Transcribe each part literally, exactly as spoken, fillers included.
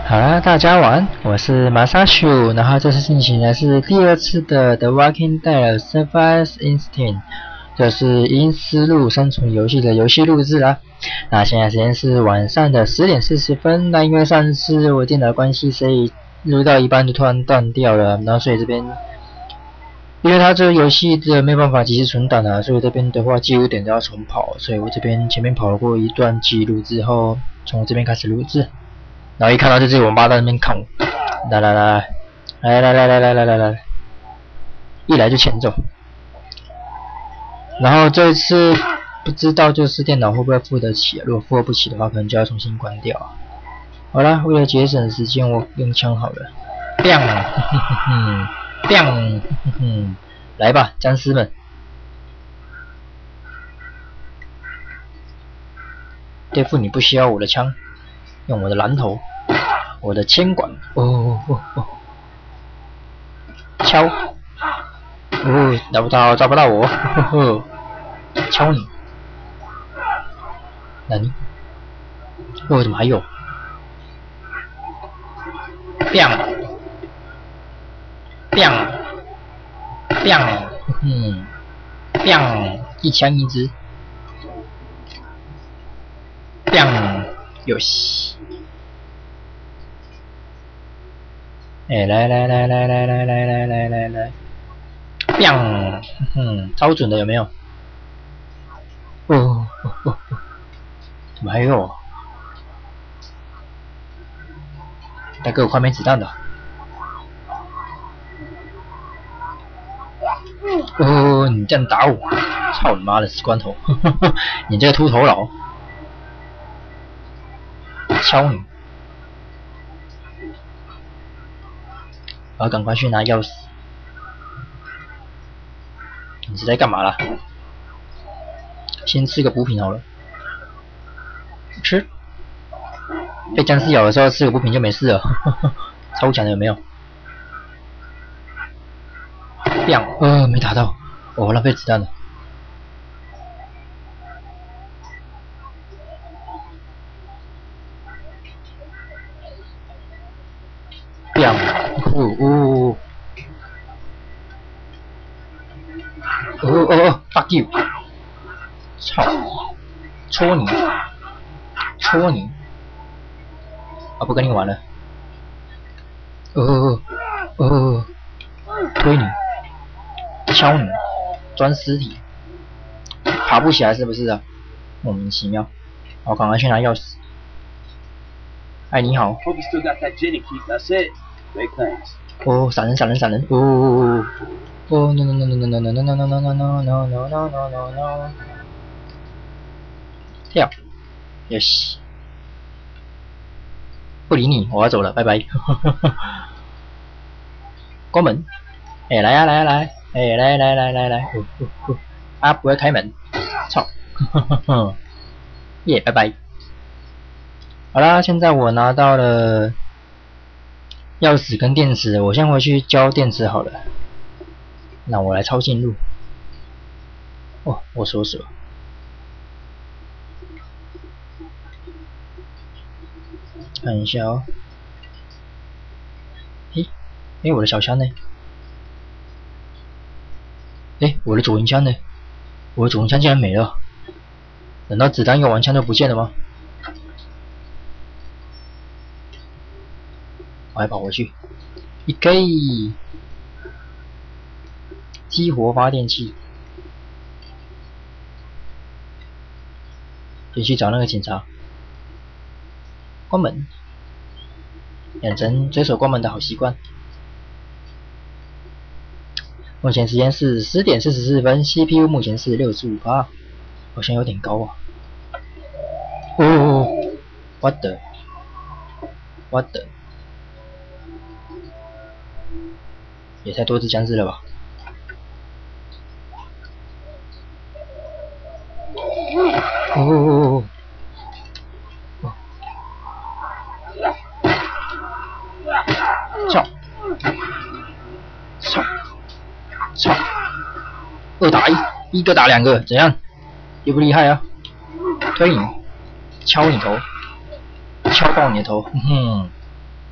好啦，大家晚安，我是马萨修，然后这次进行的是第二次的 The Walking Dead Survival Instinct， 就是阴尸路生存游戏的游戏录制啦。那现在时间是晚上的十点四十分，那因为上次我电脑关系，所以录到一半就突然断掉了，然后所以这边，因为它这个游戏的没办法及时存档啊，所以这边的话记录点都要重跑，所以我这边前面跑过一段记录之后，从这边开始录制。然后一看到这只王八蛋在那边看我，来来来来来来来来来来来，一来就前走。然后这次不知道就是电脑会不会负得起，如果负荷不起的话，可能就要重新关掉。好啦，为了节省时间，我用枪好了。砰，哼哼哼，砰，哼哼，来吧，僵尸们！对付你不需要我的枪，用我的榔头。我的铅管，哦哦哦，敲，哦，找不到，找不到我，呵呵，敲你，那你，哦，怎么还有？砰，砰，砰，嗯，砰，一枪一只，砰，有戏。哎，来来来来来来来来来来来，砰，嗯，超准的有没有？哦哦哦，怎么还有？大哥，我快没子弹了。哦，你这样打我，操你妈的死光头！呵呵，你这个秃头佬，敲你！我要赶快去拿钥匙。你是在干嘛啦？先吃个补品好了。吃。被僵尸咬的时候吃个补品就没事了，呵呵，超强的有没有？砰！呃，没打到，我浪费子弹了。砰！哦哦哦哦哦 ！fuck you！ 操！戳你！戳你！啊，不跟你玩了。哦哦哦哦！推你！敲你！钻尸体！爬不起来是不是啊？莫名其妙。我赶快去拿钥匙。哎，你好。哦，闪人闪人闪人！哦哦哦 no no no no no no no no no no no no no no no no no！ 跳，哟西！不理你，我要走了，拜拜。关门！哎，来呀来呀来！哎，来来来来来！哦哦哦！啊，不会开门，操！耶，拜拜。好啦，现在我拿到了钥匙跟电池，我先回去交电池好了。那我来抄近路。哦，我锁锁。看一下哦。嘿，哎，我的小枪呢？哎，我的左轮枪呢？我的左轮枪竟然没了！难道子弹用完枪就不见了吗？我还跑回去。一 K， 激活发电器。先去找那个警察。关门，养成随手关门的好习惯。目前时间是十点四十四分 ，C P U 目前是六十五%，好像有点高啊。哦 ，what the what the， 也太多只僵尸了吧？哦哦哦哦！操！操！操！二打一，一个打两个，怎样？厉不厉害啊？推你，敲你头，敲爆你的头，哼哼！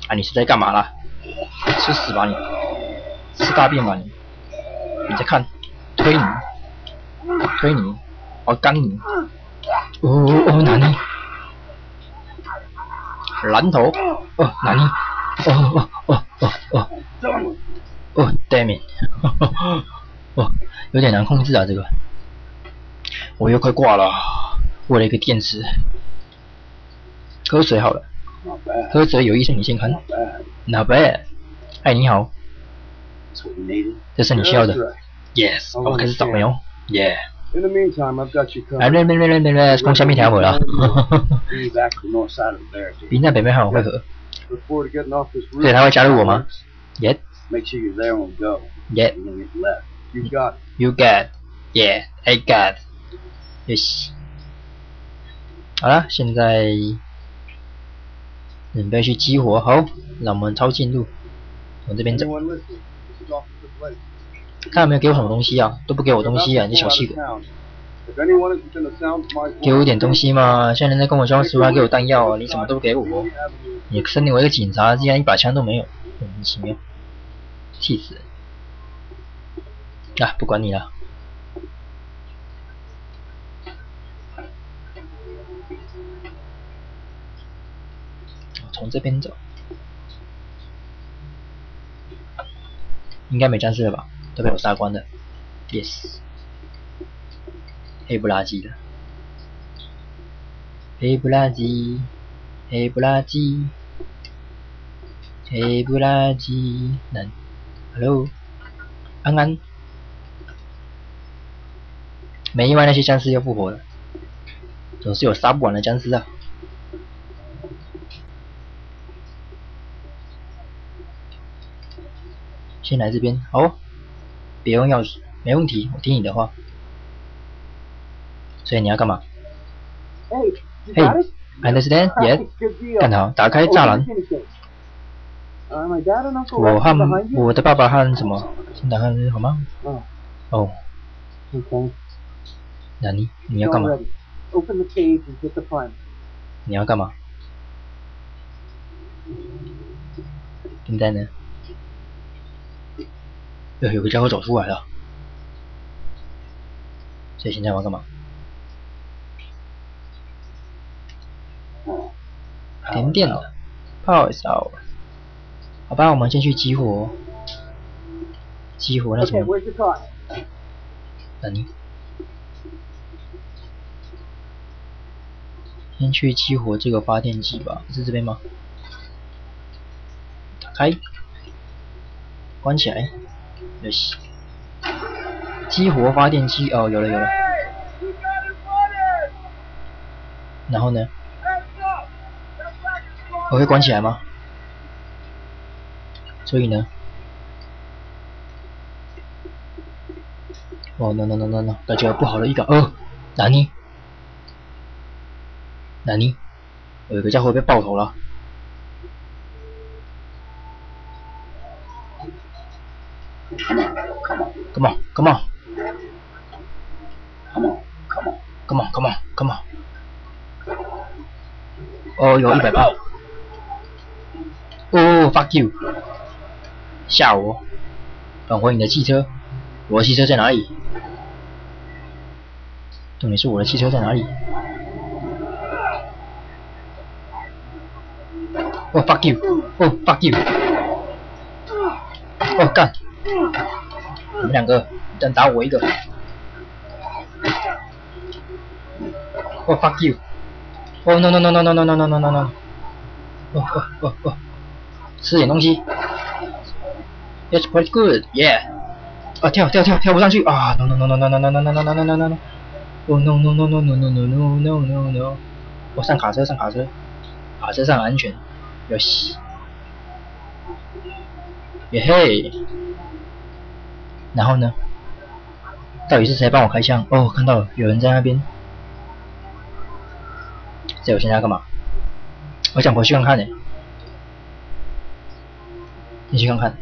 啊，你是在干嘛啦？吃屎吧你！吃大便吧你！你在看？推你！推你！我干你！哦哦，哪里？蓝头！哦，哪里？哦哦哦哦哦！哦 ，damn it！ 哦，有点难控制啊，这个。我又快挂了，为了一个电池。喝水好了，喝水有益身体健康。Not bad。哎，你好。这是你需要的。Yes， 我们开始找没有 ？Yeah。哎，来来来来来来，讲虾米听无啦？比那北边还有会合。所以他会加入我吗 ？Yet。Yet。You got。Yeah， I got。Yes。好了，现在准备去激活。好，让我们抄近路，往这边走。看有没有给我什么东西啊？都不给我东西啊！你小气鬼！给我点东西嘛！现在人在跟我交手，还给我弹药啊！你什么都不给我，你身为一个警察，竟然一把枪都没有，莫名其妙，气死人！啊，不管你了。从这边走，应该没僵尸了吧？都被我杀光的。Yes。黑不拉几的，黑不拉几，黑不拉几，黑不拉几。难 ，Hello， 安安。没意外，那些僵尸又复活了，总是有杀不完的僵尸啊。先来这边，好，别用钥匙，没问题，我听你的话。所以你要干嘛？嘿 ，understand? Yes， 干好，打开栅栏。我和我的爸爸和什么？先打开好吗？哦。那你你要干嘛？你要干嘛？现在呢？哟，有个家伙走出来了。所以现在我要干嘛？停电了 ，Power is out。好吧，我们先去激活，激活那什么？那你先去激活这个发电机吧，是这边吗？打开，关起来，有戏。激活发电机，哦，有了有了。然后呢？我会关起来吗？所以呢？哦 no no no no no， 感觉不好的预感。哦，哪里？哪里？我有个家伙被爆头了。Come on, come on, come on, come on, come on, come on。哦，有一百八。哦 ，fuck you！ 吓我！返回你的汽车，我的汽车在哪里？重点是我的汽车在哪里？哦 ，fuck you！ 哦 ，fuck you！ 哦，干！你们两个，一人打我一个！哦 ，fuck you！ 哦 ，no no no no no no no no no no no！ 哦哦哦哦！吃点东西。It's pretty good, yeah。啊，跳跳跳跳不上去啊 ！No no no no no no no no no no no no no no！ Oh no no no no no no no no no no no！ 我上卡车上卡车，卡车上安全，哟西，耶嘿！然后呢？到底是谁帮我开枪？哦，看到了，有人在那边。这我现在要干嘛？我想回去看看呢。你去看看。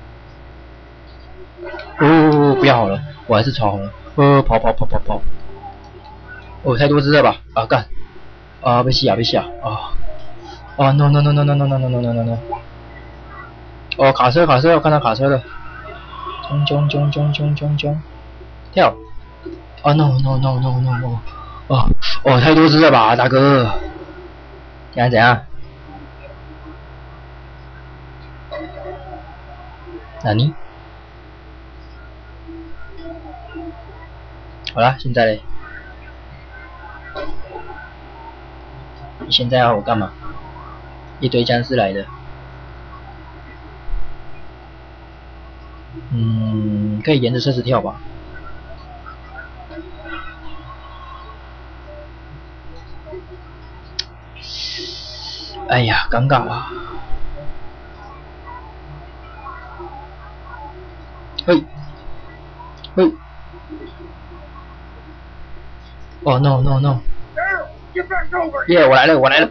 哦，不要好了，我还是跑好了。哦，跑跑跑跑跑。哦，太多只了吧？啊干！啊，被吸啊被吸啊！啊！啊 no no no no no no no no no no no！ 哦，卡车卡车，我看到卡车了。冲冲冲冲冲冲冲，跳！哦 no no no no no no！ 哦哦，太多只了吧，大哥！怎样怎样？哪里？好啦，现在嘞？你现在要我干嘛？一堆僵尸来的。嗯，可以沿着车子跳吧。哎呀，尴尬了。嘿，嘿。哦 no no no！ 耶，我来了，我来了。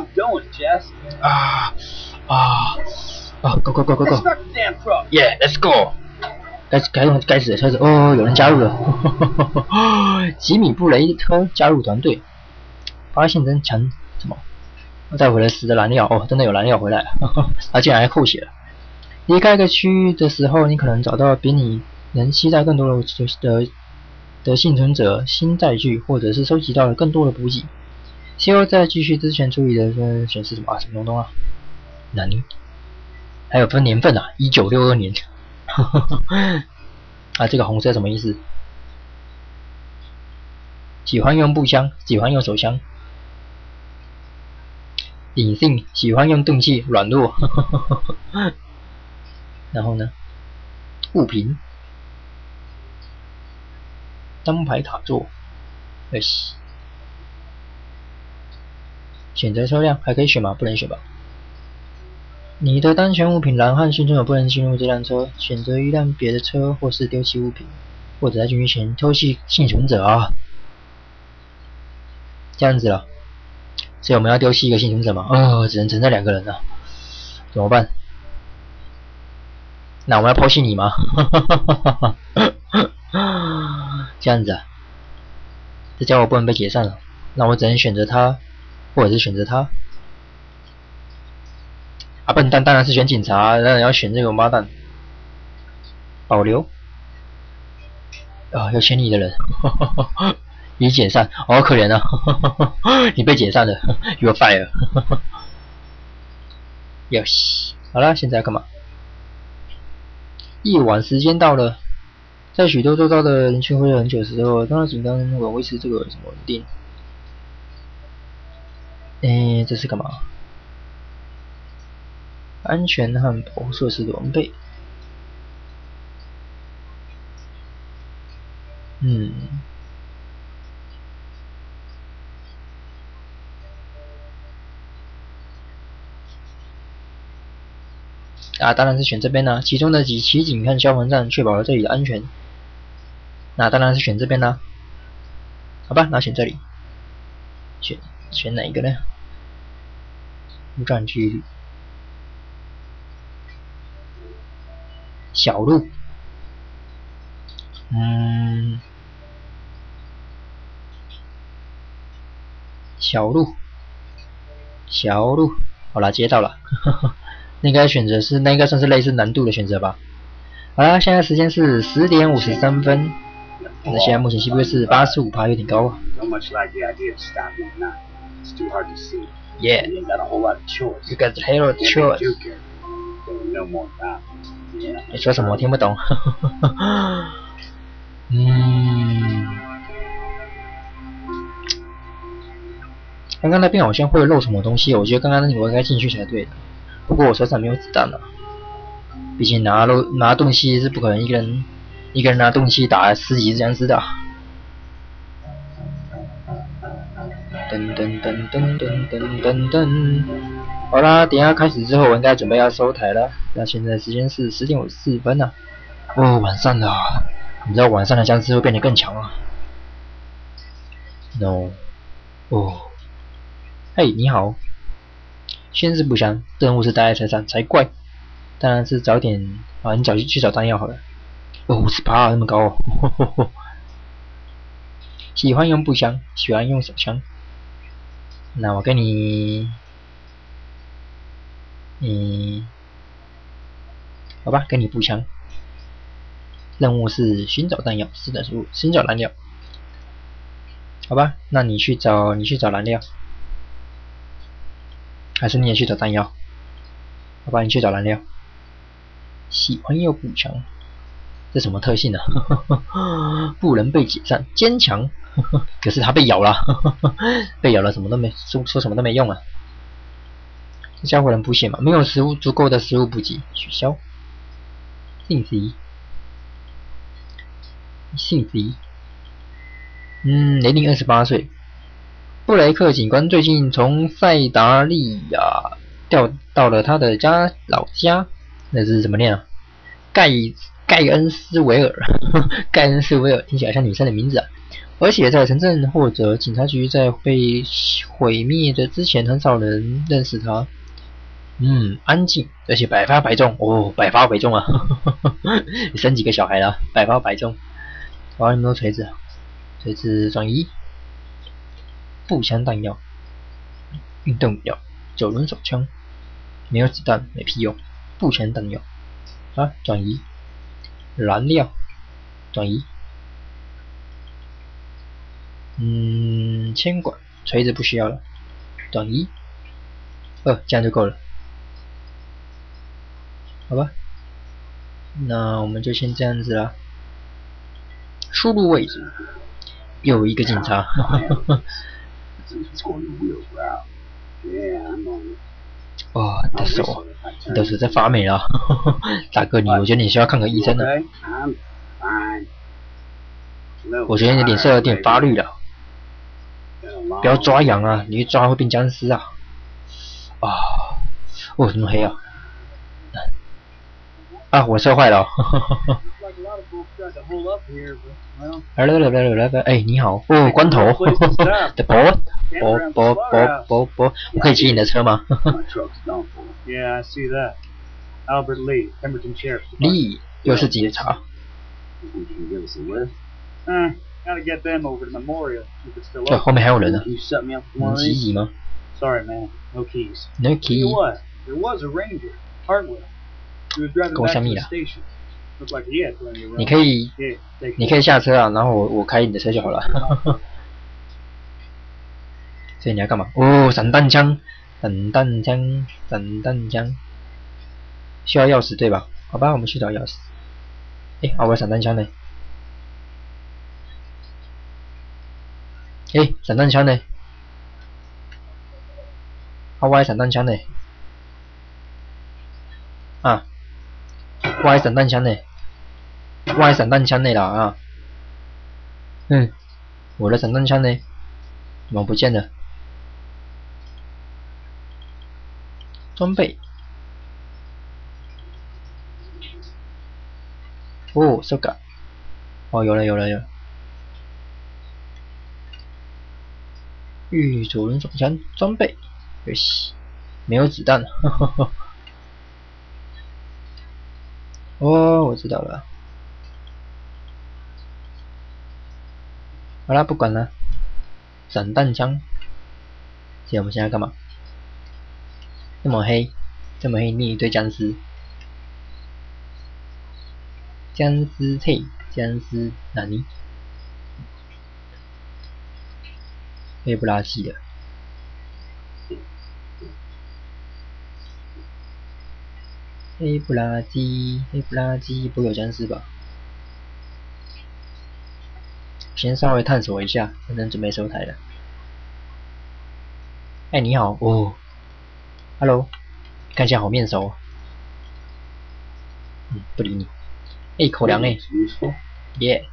啊啊啊 ！Go go go go go！Yeah，let's go！ 该该用该死的车子哦，有人加入了。吉米布雷特加入团队，发现真强什么？带回了死的燃料哦，真的有燃料回来了。他竟然还扣血了。离开一个区域的时候，你可能找到比你能携带更多的的的幸存者新载具，或者是收集到了更多的补给。希望在继续之前处理的呃显示什么啊？什么东东啊？哪里？还有分年份啊，一九六二年。啊，这个红色什么意思？喜欢用步枪，喜欢用手枪。隐性，喜欢用钝器，软弱。然后呢？物品，单排卡座，哎西。选择车辆还可以选吗？不能选吧。你的单全物品栏和幸存者不能进入这辆车，选择一辆别的车，或是丢弃物品，或者在进去前偷袭幸存者啊。这样子了，所以我们要丢弃一个幸存者吗？哦，只能存在两个人了，怎么办？那我们要抛弃你吗？这样子啊，这家伙不能被解散了，那我只能选择他，或者是选择他。啊，笨蛋当然是选警察，当然要选这个王八蛋。保留。啊，要签你的人。已解散，好可怜啊！你被解散了 ，You're fired。哟西，好了，现在要干嘛？夜晚时间到了，在许多周遭的人群会了很久的时候，当然紧张那个维持这个什么稳定。诶，这是干嘛？安全和保护设施的完备。嗯。啊，当然是选这边啦、啊。其中的几骑警和消防站确保了这里的安全。那当然是选这边啦、啊。好吧，那选这里。选选哪一个呢？无障距离。小路。嗯。小路。小路。好啦，接到了。那个选择是那个算是类似难度的选择吧。好啦，现在时间是十点五十三分。那现在目前 C P U 是八十五%，有点高啊。Yeah, you got a whole lot of choice. 你说什么？我听不懂。嗯，刚刚那边好像会漏什么东西，我觉得刚刚那个我应该进去才对的。不过我手上没有子弹了，毕竟拿漏拿钝器是不可能一个人一个人拿钝器打十几只僵尸的。噔噔噔噔噔噔噔噔，好啦，等一下开始之后，我应该准备要收台了。那现在时间是十点五十四分了。哦，晚上了，你知道晚上的僵尸会变得更强啊 ？No， 哦，嘿，你好，先是不详，任务是待在车上才怪。当然是早点啊，你早去去找弹药好了。哦，五十趴那么高哦。呵呵呵，喜欢用步枪，喜欢用手枪。那我跟你，嗯， 好吧，给你步枪。任务是寻找弹药，四等任务，寻找燃料。好吧，那你去找你去找燃料，还是你也去找弹药？好吧，你去找燃料。喜欢用步枪，这什么特性呢、啊？不能被解散，坚强。可是他被咬了，被咬了，什么都没说，说什么都没用啊。这家伙能补血吗？没有食物，足够的食物补给，取消。信息，信息。嗯，年龄二十八岁。布雷克警官最近从塞达利亚调到了他的家老家，那是怎么念啊？盖盖恩斯维尔，盖恩斯维尔听起来像女生的名字啊。而且在城镇或者警察局在被毁灭的之前，很少人认识他。嗯，安静，而且百发百中哦，百发百中啊！你生几个小孩了？百发百中。哇，有没有锤子？锤子转移。步枪弹药，运动药，九轮手枪，没有子弹，没屁用。步枪弹药，啊，转移，燃料，转移，嗯，铅管，锤子不需要了，转移，呃，这样就够了，好吧，那我们就先这样子啦。输入位置，又一个警察。哇，你的手，你的手在发霉了，大哥你，我觉得你需要看个医生了。我觉得你的脸色有点发绿了，不要抓痒啊，你一抓会变僵尸啊！啊，哦，怎么黑啊？啊，我射坏了。来来来来来来，哎，你好，哦，光头，的伯伯伯伯伯伯，我可以骑你的车吗？Lee 又是警察。这后面还有人呢，能挤挤吗 ？No key。跟我相密了。你可以，你可以下车啊，然后我我开你的车就好了。所以你要干嘛？哦，散弹枪，散弹枪，散弹枪，需要钥匙对吧？好吧，我们去找钥匙。哎，啊，我散弹枪呢？哎，散弹枪呢？啊，我散弹枪呢？啊，我散弹枪呢？我散弹枪呢啦啊！嗯，我的散弹枪呢？怎么不见了？装备。哦，这个。哦，有了有了有了。御左轮手枪装备，可惜没有子弹了。呵呵呵。哦，我知道了。好啦，不管了。散弹枪。现在我们现在干嘛？这么黑，这么黑，你一堆僵尸。僵尸配，僵尸哪里？黑不拉几的。黑不拉几，黑不拉几，不会有僵尸吧？先稍微探索一下，反正准备收台了。哎，你好，哦 ，Hello， 看起来好面熟、哦。嗯，不理你。哎，口粮哎，耶！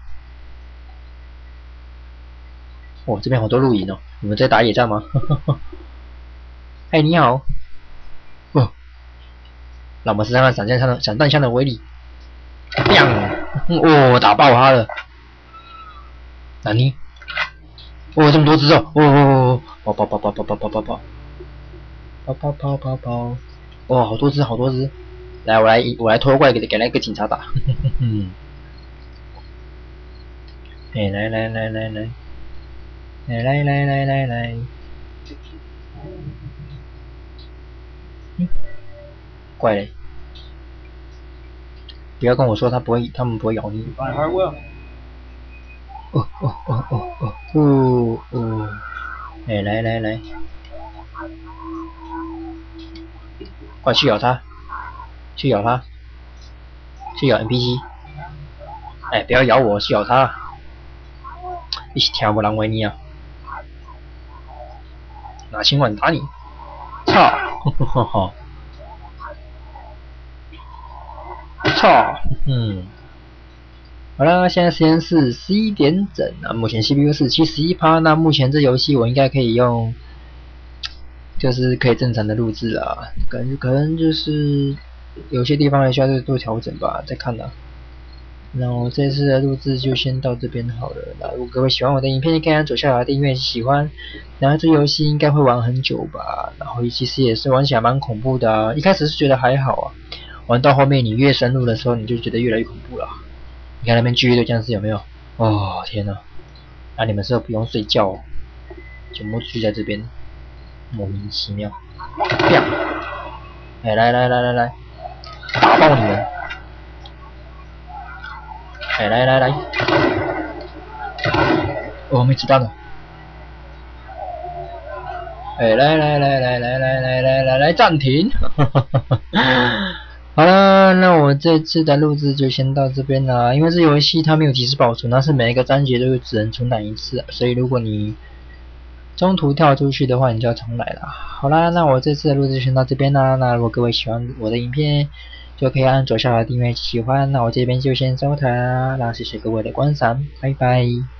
哦，这边好多露营哦，你们在打野战吗？哎，你好。哦，让我们试试看散弹枪的散弹枪的威力。砰！哦，打爆他了。哪里？哦，这么多只哦！哦哦哦！跑跑跑跑跑跑跑跑跑！跑跑跑跑跑！哦，好多只，好多只！来，我来，我来拖过来给给那个警察打。嗯。哎，来来来来来，来来来来来来。嗯，怪嘞。 不要跟我说他不会，他们不会咬你。哦哦哦哦哦哦哦！哎，来来来，快去咬他，去咬他，去咬 N P C。哎，不要咬我，去咬他！你是听不人话你啊？拿青碗打你！操！哈哈哈！操！嗯。好啦，现在时间是十一点整啊，目前 C P U 是七十一趴，那目前这游戏我应该可以用，就是可以正常的录制啦，感觉可能就是有些地方还需要再做调整吧，再看啦。那我这次的录制就先到这边好了。那如果各位喜欢我的影片，可以按左下角订阅喜欢。然后这游戏应该会玩很久吧，然后其实也是玩起来蛮恐怖的啊。一开始是觉得还好啊，玩到后面你越深入的时候，你就觉得越来越恐怖了。你看那边聚一堆僵尸有没有？哦天哪！啊你们是不用睡觉哦，全部聚在这边，莫名其妙。啪！哎来来来来来，打爆你们！哎来来来，哦没子弹了。哎来来来来来来来来来来暂停！好了，那我这次的录制就先到这边啦。因为这游戏它没有即时保存，它是每一个章节都只能重打一次，所以如果你中途跳出去的话，你就要重来啦。好啦，那我这次的录制就先到这边啦。那如果各位喜欢我的影片，就可以按左下角订阅喜欢。那我这边就先收台啦，那谢谢各位的观赏，拜拜。